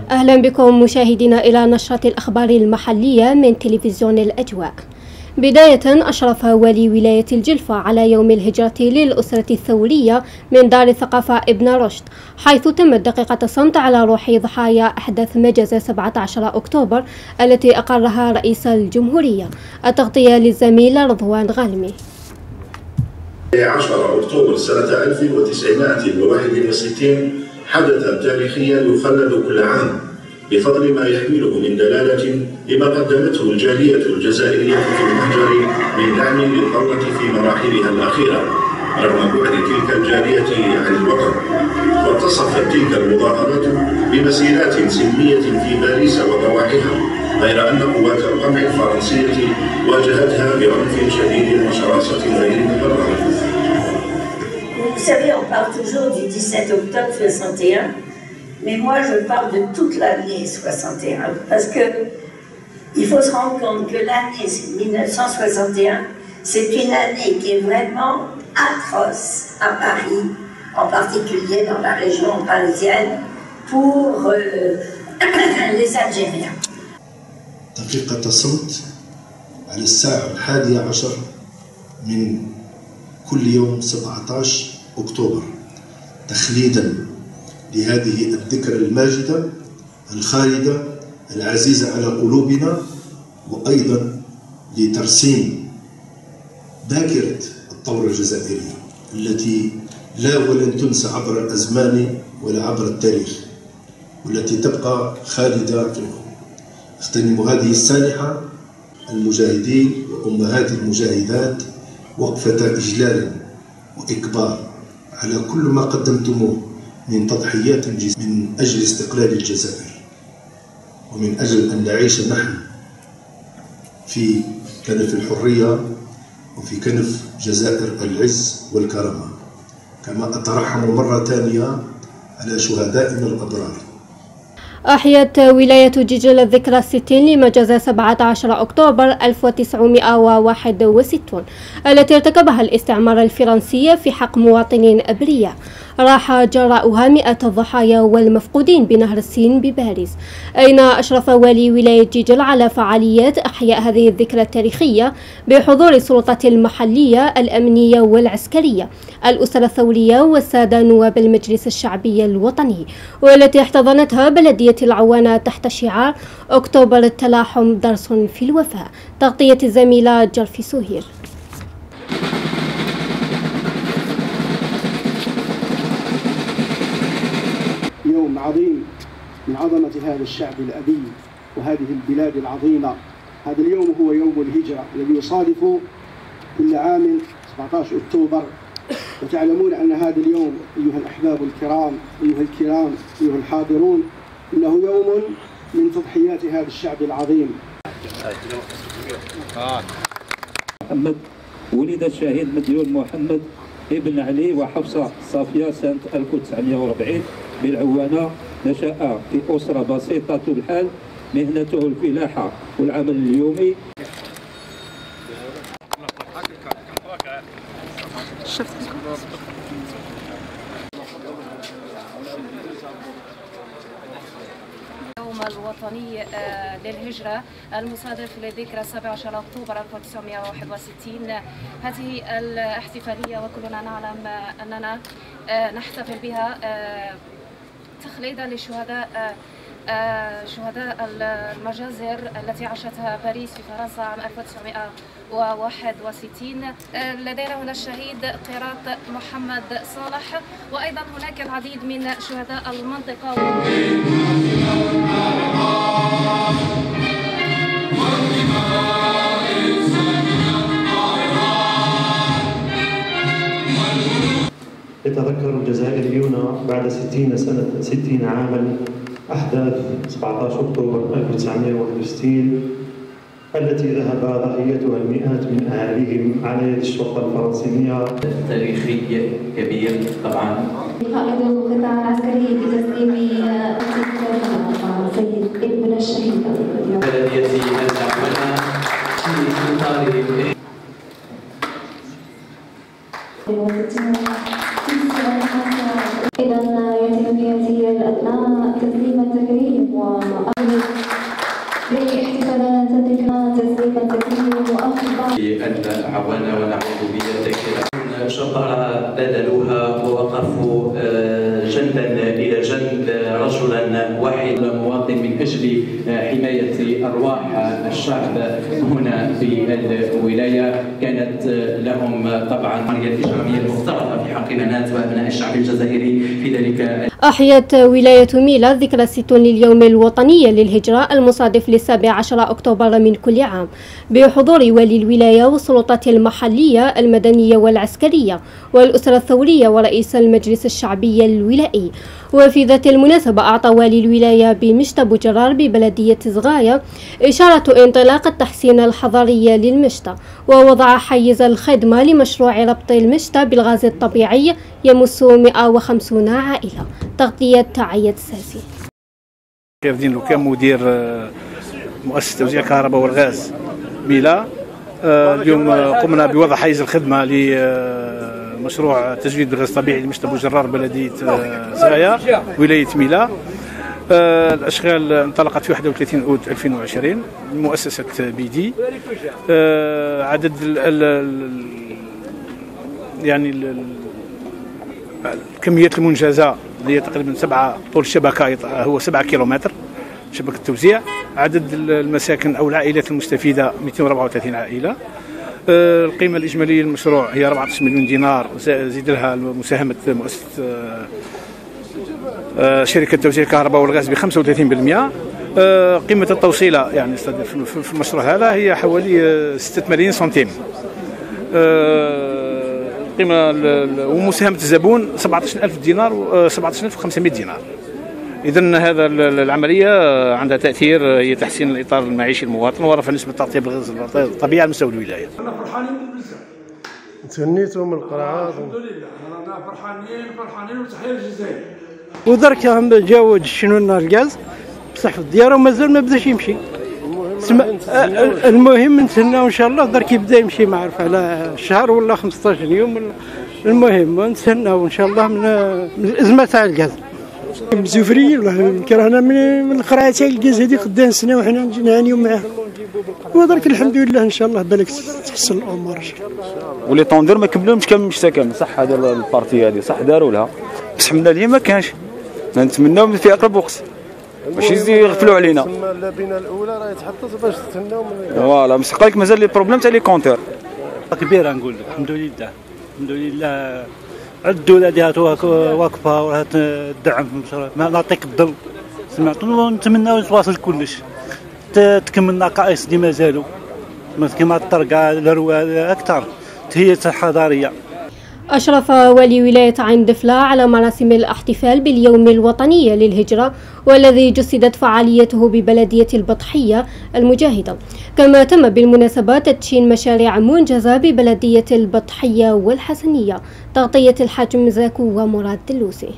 أهلا بكم مشاهدينا إلى نشرة الأخبار المحلية من تلفزيون الأجواء. بداية، أشرف والي ولاية الجلفة على يوم الهجرة للأسرة الثورية من دار الثقافة ابن رشد، حيث تمت دقيقة صمت على روح ضحايا أحداث مجازر 17 أكتوبر التي أقرها رئيس الجمهورية. التغطية للزميل رضوان غالمي. 10 أكتوبر سنة 1961 حدثا تاريخيا يخلد كل عام بفضل ما يحمله من دلالة لما قدمته الجالية الجزائرية في المهجر من دعم للثورة في مراحلها الأخيرة رغم بعد تلك الجالية عن الوطن. واتصفت تلك المظاهرات بمسيرات سلمية في باريس وضواحيها، غير أن قوات القمع الفرنسية واجهتها بعنف شديد وشراسة غير مبررة. Vous savez, on parle toujours du 17 octobre 61, mais moi je parle de toute l'année 61, parce que il faut se rendre compte que l'année 1961, c'est une année qui est vraiment atroce à Paris, en particulier dans la région parisienne, pour les Algériens. دقيقة صمت على الساعة 11 من كل يوم 17 أكتوبر تخليدا لهذه الذكرى الماجدة الخالدة العزيزة على قلوبنا، وأيضا لترسيم ذاكرة الثورة الجزائرية التي لا ولن تنسى عبر الأزمان ولا عبر التاريخ، والتي تبقى خالدة في الأمم. اغتنم هذه السانحة المجاهدين وأمهات المجاهدات وقفة إجلال وإكبار على كل ما قدمتموه من تضحيات من أجل استقلال الجزائر، ومن أجل أن نعيش نحن في كنف الحرية وفي كنف جزائر العز والكرامة. كما أترحم مرة ثانية على شهدائنا الأبرار. أحيت ولاية جيجل الذكرى 60 لمجازر 17 أكتوبر 1961 التي ارتكبها الاستعمار الفرنسي في حق مواطنين أبرياء راح جراؤها مئات الضحايا والمفقودين بنهر السين بباريس، أين أشرف والي ولاية جيجل على فعاليات إحياء هذه الذكرى التاريخية بحضور السلطات المحلية الأمنية والعسكرية، الأسرة الثورية والسادة نواب المجلس الشعبي الوطني، والتي احتضنتها بلدية العوانة تحت شعار أكتوبر التلاحم درس في الوفاء. تغطية الزميلة جرفي سهير. يوم عظيم من عظمة هذا الشعب الأبي وهذه البلاد العظيمة. هذا اليوم هو يوم الهجرة الذي يصادف كل عام 17 أكتوبر، وتعلمون أن هذا اليوم أيها الأحباب الكرام أيها الحاضرون إنه يوم من تضحيات هذا الشعب العظيم. محمد ولد الشهيد مديون محمد ابن علي وحفصة صافية سنة 1940 بالعوانة. نشأ في أسرة بسيطة الحال، مهنته الفلاحة والعمل اليومي. اليوم الوطني للهجرة المصادف لذكرى 17 أكتوبر 1961. هذه الاحتفالية وكلنا نعلم أننا نحتفل بها تخليدا لشهداء المجازر التي عاشتها باريس في فرنسا عام 1961. لدينا هنا الشهيد قيراط محمد صالح، وأيضا هناك العديد من شهداء المنطقة. يتذكر الجزائريون بعد 60 عاما أحداث 17 أكتوبر 1961 التي ذهب ضحيتها المئات من أهاليهم على يد الشرطة الفرنسية. تاريخي كبير طبعا. قائد القطاع العسكري بتسليم سيد ابن الشهيد بلدية العوانة في إطار إذا يتم في هذه الأثناء تسليم التكريم العوانة ونعود بالذاكرة. شطر بذلوها ووقفوا جنبا إلى جنب رجلا واحد مواطن من أجل حماية أرواح الشعب هنا في الولاية. كانت لهم طبعا العملية الإجرامية المفترضة في حق بنات وأبناء الشعب الجزائري في ذلك. أحيت ولاية ميلا ذكرى 60 لليوم الوطني للهجرة المصادف ل17 أكتوبر من كل عام بحضور والي الولاية والسلطات المحلية المدنية والعسكرية والأسرة الثورية ورئيس المجلس الشعبي الولائي. وفي ذات المناسبة أعطى والي الولاية بمشت بوجرار ببلدية زغاية إشارة انطلاق التحسين الحضري للمشت، ووضع حيز الخدمة لمشروع ربط المشت بالغاز الطبيعي يمس 150 عائلة. تغطية عيد الساسي. كيف دين لو كان مدير مؤسسة توزيع الكهرباء والغاز ميلا، اليوم قمنا بوضع حيز الخدمة لمشروع تجديد الغاز الطبيعي لمشت بوجرار بلدية زغاية ولاية ميلا. الأشغال انطلقت في 31 أوت 2020 مؤسسة بيدي. عدد يعني الكميات المنجزة هي تقريبا 7 طول الشبكة هو 7 كيلومتر شبكة التوزيع. عدد المساكن أو العائلات المستفيدة 234 عائلة. القيمة الإجمالية للمشروع هي 14 مليون دينار، زيد لها مساهمة مؤسسة شركة توزيع الكهرباء والغاز ب 35%. قيمة التوصيلة يعني في المشروع هذا هي حوالي 6 ملايين سنتيم. قيمة ومساهمة الزبون 17,000 دينار و 17,500 دينار. إذن هذا العملية عندها تأثير هي تحسين الإطار المعيشي للمواطن ورفع نسبة التغطية بالغاز الطبيعي على مستوى الولاية. أنا فرحانين بزاف. تهنيتوا من القرعات. الحمد لله أنا فرحانين وتحية للجزائر. ودرك هم جاود شنو لنا الغاز بصح في الديار ومازال ما بداش يمشي. المهم نتسناو ان شاء الله درك يبدا يمشي، ما عرف على شهر ولا 15 يوم. المهم نتسناو ان شاء الله من الازمه تاع الغاز. مزوفرين كرهنا من القرعه تاع الغاز هذه قدام سنه وحنا نعانيو معاه، ودرك الحمد لله ان شاء الله بالك تحسن الامور ان شاء الله. ولي طوندير ما كملوش كامل المشتا كامل صح. هذا البارتي هذه صح داروا لها بصح من اليوم ما كانش. نتمناو في اقرب وقت باش يغفلوا علينا. تما اللبنه الاولى راهي تحطت باش تستناو من فوالا بصح قالك مازال لي بروبليم تاع لي كونتور كبيره. نقول لك الحمد لله الدوله ديالها واقفه وراه تدعم ما نعطيك الظل. سمعت ونتمناو يتواصل كلش تكمل النقائص اللي مازالوا كما الطرقه الرواد اكثر هي حضاريه. أشرف والي ولاية عين دفلة على مراسم الاحتفال باليوم الوطني للهجرة والذي جسدت فعاليته ببلدية البطحية المجاهدة. كما تم بالمناسبة تدشين مشاريع منجزة ببلدية البطحية والحسنية. تغطية الحاج زاكو ومراد دلوسي.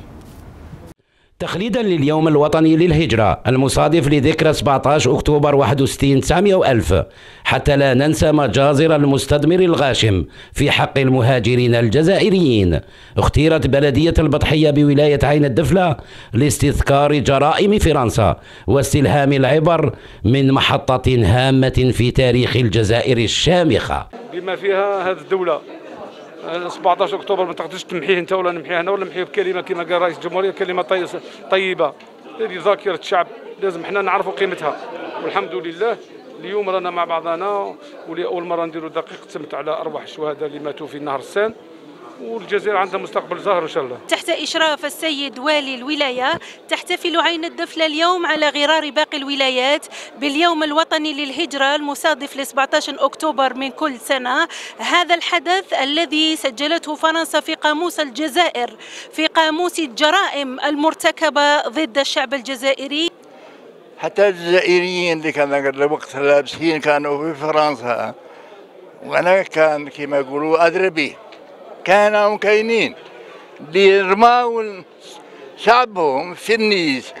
تخليدا لليوم الوطني للهجرة المصادف لذكرى 17 أكتوبر 61 900 ألف، حتى لا ننسى مجازر المستثمر الغاشم في حق المهاجرين الجزائريين، اختيرت بلدية البطحية بولاية عين الدفلة لاستذكار جرائم فرنسا واستلهام العبر من محطة هامة في تاريخ الجزائر الشامخة. بما فيها هذه الدولة 17 أكتوبر ما تقدرش تمحيه انت ولا نمحيه انا ولا نمحيه بكلمه كما قال رئيس الجمهوريه، كلمه طيبه هذه ذاكره الشعب لازم حنا نعرفوا قيمتها. والحمد لله اليوم رانا مع بعضنا ولاول مره نديروا دقيقه سمت على ارواح الشهداء اللي ماتوا في نهر السان، والجزائر عندها مستقبل زاهر ان شاء الله. تحت إشراف السيد والي الولاية تحتفل عين الدفلة اليوم على غرار باقي الولايات باليوم الوطني للهجرة المصادف ل 17 أكتوبر من كل سنة. هذا الحدث الذي سجلته فرنسا في قاموس الجزائر في قاموس الجرائم المرتكبة ضد الشعب الجزائري. حتى الجزائريين اللي كانوا وقت لابسين كانوا في فرنسا، وانا كان كما يقولوا ادري به، كانوا كاينين اللي رماو شعبهم في النيز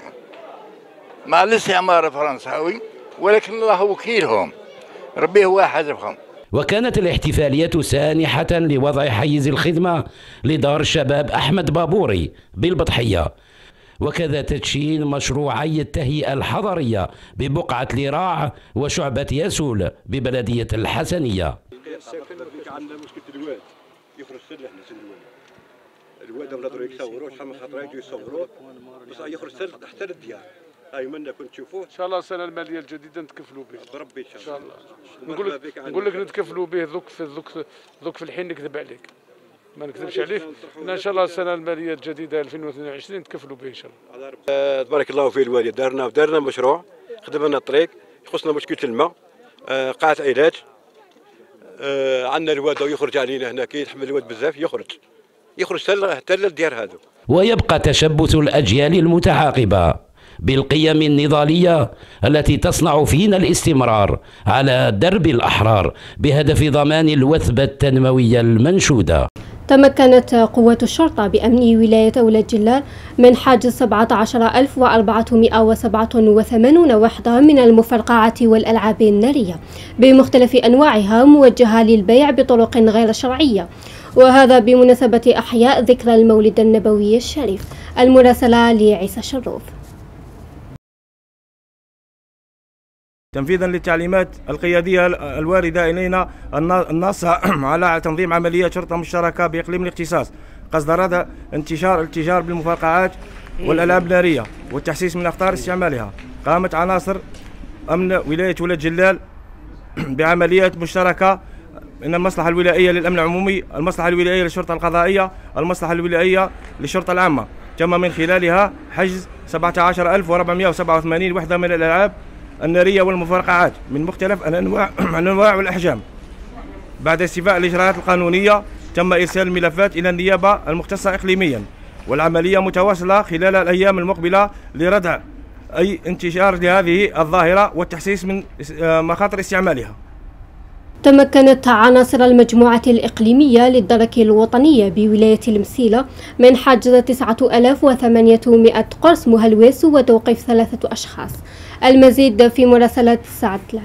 مع الاستعمار الفرنساوي، ولكن الله وكيلهم، ربي هو حاسبهم. وكانت الاحتفالية سانحة لوضع حيز الخدمة لدار الشباب أحمد بابوري بالبطحية، وكذا تدشين مشروعي التهيئة الحضرية ببقعة لراع وشعبة ياسول ببلدية الحسنية. عندنا مشكله الواد يخرج سر احنا سن الواد نقدروا يصوروه شحال من خطره يجوا يصوروه بس يخرج سر حتى للديار. هاي منا كنت تشوفوه ان شاء الله السنه الماليه الجديده نتكفلوا به بربي ان شاء الله. نقول لك نتكفلوا به ذوك في الحين نكذب عليك ما نكذبش عليك. ان شاء الله السنه الماليه الجديده 2022 نتكفلوا به ان شاء الله. تبارك الله في الوالي دارنا مشروع خدمنا لنا الطريق يخصنا مشكله الماء قاعه علاج. عندنا الواد يخرج علينا هنا كي يتحمل الواد بزاف يخرج حتى للديار هذو. ويبقى تشبث الأجيال المتعاقبة بالقيم النضالية التي تصنع فينا الاستمرار على درب الأحرار بهدف ضمان الوثبة التنموية المنشودة. تمكنت قوات الشرطة بأمن ولاية أولاد جلال من حجز 17487 وحدة من المفرقعات والألعاب النارية بمختلف أنواعها موجهة للبيع بطرق غير شرعية، وهذا بمناسبة أحياء ذكرى المولد النبوي الشريف. المراسلة لعيسى شروف. تنفيذا للتعليمات القيادية الواردة إلينا الناصة على تنظيم عمليات شرطة مشتركة بإقليم الاختصاص قصد رد انتشار التجار بالمفرقعات والألعاب النارية والتحسيس من أخطار استعمالها، قامت عناصر أمن ولاية ولاد جلال بعمليات مشتركة من المصلحة الولائية للأمن العمومي، المصلحة الولائية للشرطة القضائية، المصلحة الولائية للشرطة العامة، تم من خلالها حجز 17487 وحدة من الألعاب النارية والمفرقعات من مختلف الأنواع والأحجام. بعد استيفاء الإجراءات القانونية تم إرسال الملفات إلى النيابة المختصة إقليميا، والعملية متواصلة خلال الأيام المقبلة لردع أي انتشار لهذه الظاهرة والتحسيس من مخاطر استعمالها. تمكنت عناصر المجموعة الإقليمية للدرك الوطنية بولاية المسيلة من حجز 9800 قرص مهلوس وتوقيف 3 أشخاص. المزيد في مراسلة سعد العاج.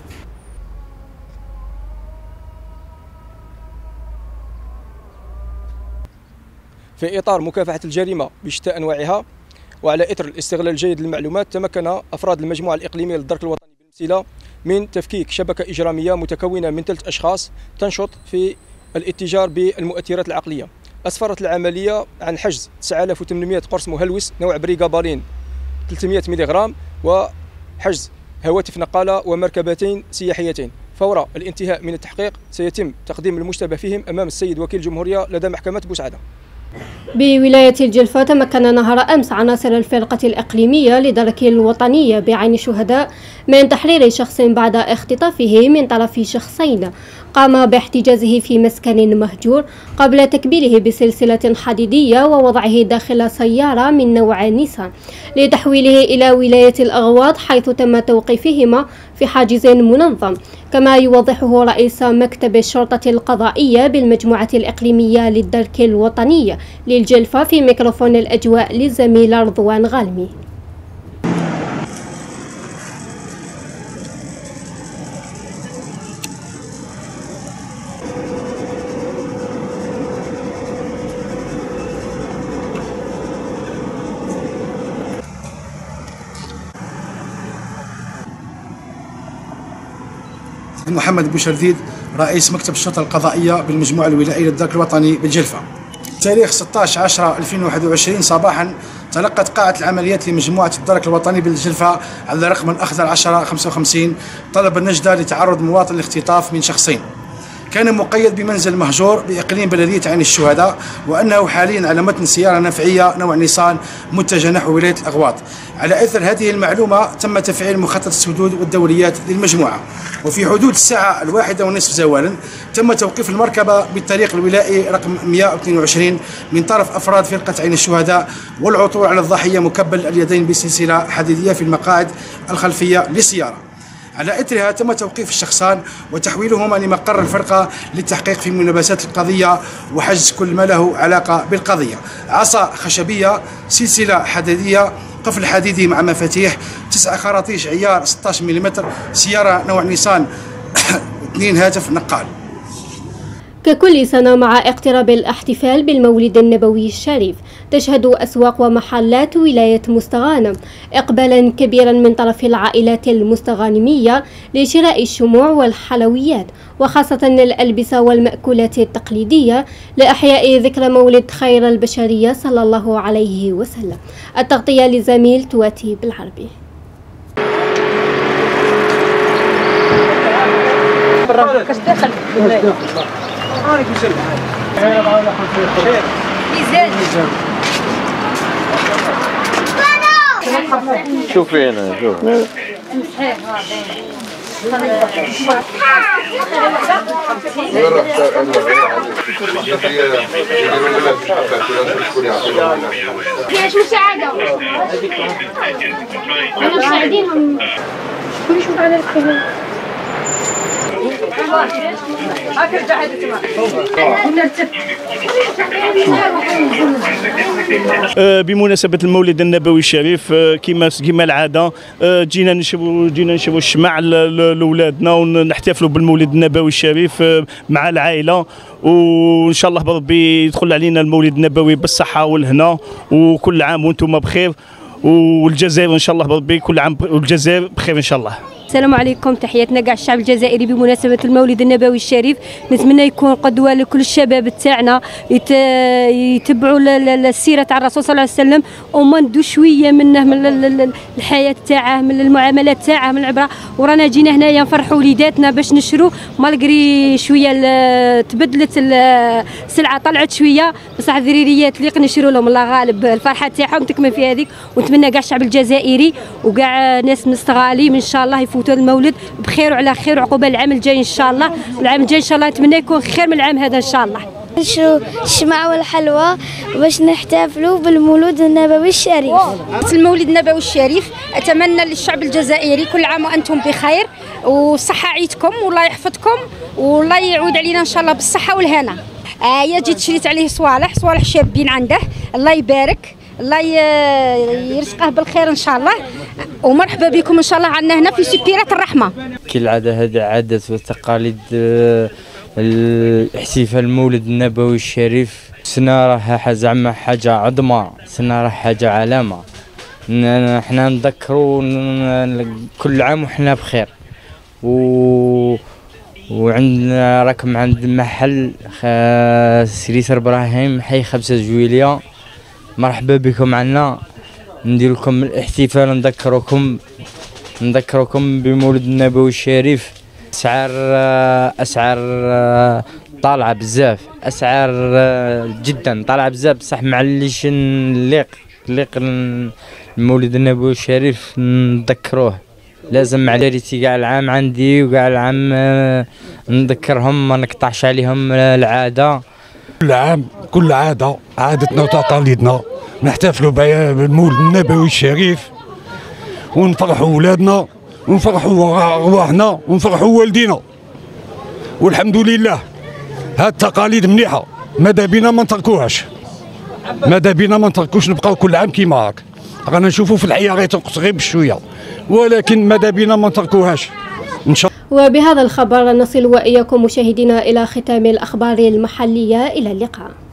في إطار مكافحة الجريمة بشتى أنواعها وعلى إثر الاستغلال الجيد للمعلومات، تمكن أفراد المجموعة الإقليمية للدرك الوطني بالمسيلة من تفكيك شبكة إجرامية متكونة من 3 أشخاص تنشط في الاتجار بالمؤثرات العقلية. أسفرت العملية عن حجز 9800 قرص مهلوس نوع بريغابالين 300 ملغ وحجز هواتف نقالة ومركبتين سياحيتين. فور الانتهاء من التحقيق سيتم تقديم المشتبه فيهم أمام السيد وكيل الجمهورية لدى محكمة بوسعادة. بولاية الجلفة تمكن نهار أمس عناصر الفرقة الإقليمية لدرك الوطنية بعين الشهداء من تحرير شخص بعد اختطافه من طرف شخصين قام باحتجازه في مسكن مهجور قبل تكبيله بسلسلة حديدية ووضعه داخل سيارة من نوع نيسان لتحويله إلى ولاية الأغواط، حيث تم توقيفهما في حاجز منظم. كما يوضحه رئيس مكتب الشرطة القضائية بالمجموعة الإقليمية للدرك الوطنية للجلفة في ميكروفون الأجواء للزميل رضوان غالمي. محمد بوشرديد رئيس مكتب الشرطة القضائية بالمجموعة الولائية للدرك الوطني بالجلفة. تاريخ 16/10/2021 صباحا تلقت قاعة العمليات لمجموعة الدرك الوطني بالجلفة على رقم الأخضر 1055 طلب النجدة لتعرض مواطن لاختطاف من شخصين. كان مقيد بمنزل مهجور بإقليم بلدية عين الشهداء، وأنه حاليا على متن سيارة نفعية نوع نيسان متجه نحو ولاية الأغواط. على إثر هذه المعلومة تم تفعيل مخطط السدود والدوريات للمجموعة، وفي حدود الساعة 1:30 زوالا تم توقيف المركبة بالطريق الولائي رقم 122 من طرف أفراد فرقة عين الشهداء، والعثور على الضحية مكبل اليدين بسلسلة حديدية في المقاعد الخلفية للسيارة. على إثرها تم توقيف الشخصان وتحويلهما لمقر الفرقة للتحقيق في ملابسات القضية وحجز كل ما له علاقة بالقضية: عصا خشبية، سلسلة حديدية، قفل حديدي مع مفاتيح، 9 خراطيش عيار 16 ملم، سيارة نوع نيسان، 2 هاتف نقال. ككل سنة مع اقتراب الاحتفال بالمولد النبوي الشريف، تشهد أسواق ومحلات ولاية مستغانم إقبالا كبيرا من طرف العائلات المستغانمية لشراء الشموع والحلويات، وخاصة الألبسة والمأكولات التقليدية لإحياء ذكرى مولد خير البشرية صلى الله عليه وسلم. التغطية لزميل تواتي بالعربي. شوفي هنا شوف شو سعادة؟ أنا مساعدينهم. كل شوف على الكلام. بمناسبة المولد النبوي الشريف كما العادة جينا نشربوا الشمع لأولادنا ونحتفلوا بالمولد النبوي الشريف مع العائلة، وإن شاء الله بربي يدخل علينا المولد النبوي بالصحة والهنا، وكل عام وأنتم بخير، والجزائر إن شاء الله بربي كل عام والجزائر بخير إن شاء الله. السلام عليكم، تحياتنا كاع الشعب الجزائري بمناسبة المولد النبوي الشريف. نتمنى يكون قدوة لكل الشباب تاعنا يتبعوا السيرة تاع الرسول صلى الله عليه وسلم، وما ندو شوية منه من الحياة تاعه، من المعاملات تاعه، من العبرة. ورانا جينا هنايا نفرحوا وليداتنا باش نشرو، مالغري شوية تبدلت السلعة، طلعت شوية، بصح الذريريات اللي نشرو لهم الله غالب الفرحة تاعهم تكمل في هذيك. ونتمنى كاع الشعب الجزائري وكاع ناس مستغاليم ان شاء الله يفوتوا المولد بخير وعلى خير، وعقوبة العام الجاي ان شاء الله. العام الجاي ان شاء الله نتمنى يكون خير من العام هذا ان شاء الله. نشرو الشمع والحلوى باش نحتفلوا بالمولود النبوي الشريف. المولد النبوي الشريف اتمنى للشعب الجزائري كل عام وانتم بخير، وصحة عيدكم والله يحفظكم، والله يعود علينا ان شاء الله بالصحة والهنا. يا جيت شريت عليه صوالح شابين عنده، الله يبارك، الله يرزقه بالخير ان شاء الله، ومرحبا بكم ان شاء الله عندنا هنا في سبيرة الرحمة. كالعادة هذا عادات وتقاليد الاحتفال المولد النبوي الشريف. سنة راها زعما حاجة عظمى، سنة راها حاجة علامة، احنا نذكروا كل عام وحنا بخير. وعندنا راكم عند محل سريسر ابراهيم حي 5 جويلية، مرحبا بكم عنا. ندير لكم الاحتفال، نذكركم بمولد النبوي الشريف. اسعار طالعه بزاف، اسعار جدا طالعه بزاف، بصح معليش نليق المولد النبوي الشريف نذكروه. لازم مع داريتي كاع العام عندي وكاع العام نذكرهم، ما نقطعش عليهم العاده. كل عام كل عادتنا وتقاليدنا نحتفلوا بالمولد النبوي الشريف، ونفرحوا ولادنا ونفرحوا ارواحنا ونفرحوا والدينا، والحمد لله. هاد التقاليد مليحه، ماذا بينا ما نتركوهاش، نبقاو كل عام كيما هاك. رانا نشوفوا في الحياه غير تنقص غير بشويه، ولكن ماذا بينا ما نتركوهاش ان شاء الله. وبهذا الخبر نصل وإياكم مشاهدينا إلى ختام الأخبار المحلية. إلى اللقاء.